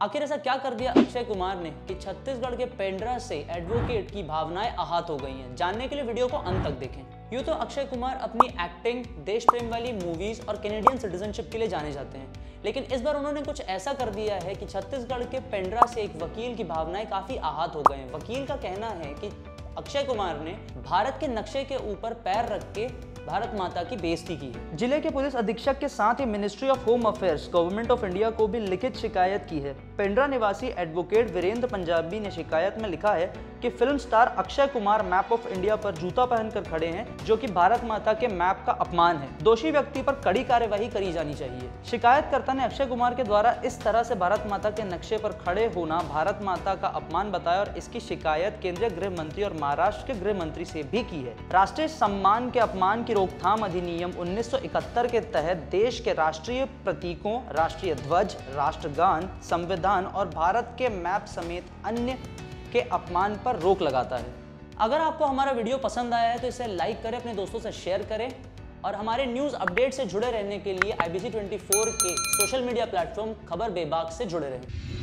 आखिर ऐसा क्या कर दिया अक्षय कुमार ने कि छत्तीसगढ़ के पेंड्रा से एडवोकेट की भावनाएं आहत हो गई हैं? जानने के लिए वीडियो को अंत तक देखें। यूं तो अक्षय कुमार अपनी एक्टिंग, देश प्रेम वाली मूवीज और कैनेडियन सिटीजनशिप के लिए जाने जाते हैं, लेकिन इस बार उन्होंने कुछ ऐसा कर दिया है कि छत्तीसगढ़ के पेंड्रा से एक वकील की भावनाएं काफी आहत हो गए हैं। वकील का कहना है कि अक्षय कुमार ने भारत के नक्शे के ऊपर पैर रख के भारत माता की बेइज्जती की है। जिले के पुलिस अधीक्षक के साथ ही ministry of home affairs, government of India को भी लिखित शिकायत की है। पेंड्रा निवासी एडवोकेट वीरेंद्र पंजाबी ने शिकायत में लिखा है कि film star Akshay Kumar map of India पर जूता पहनकर खड़े हैं, जो कि भारत माता के मैप का अपमान है। दोषी व्यक्ति पर कड़ी कार्यवाही करी जानी चाहिए। शिकायतकर्ता ने अक्षय कुमार के द्वारा इस तरह से भारत माता के नक्शे पर खड़े होना भारत माता का अपमान बताया और इसकी शिकायत केंद्रीय गृह मंत्री और महाराष्ट्र के गृह मंत्री से भी की है। राष्ट्रीय सम्मान के अपमान की रोकथाम अधिनियम 1971 के तहत देश के राष्ट्रीय प्रतीकों, राष्ट्रीय ध्वज, राष्ट्रगान, संविधान और भारत के मैप समेत अन्य के अपमान पर रोक लगाता है। अगर आपको हमारा वीडियो पसंद आया है तो इसे लाइक करें, अपने दोस्तों से शेयर करें और हमारे न्यूज़ अपडेट से जुड़े रहने के लिए IBC 24 के सोशल मीडिया प्लेटफॉर्म खबर बेबाक से जुड़े रहें।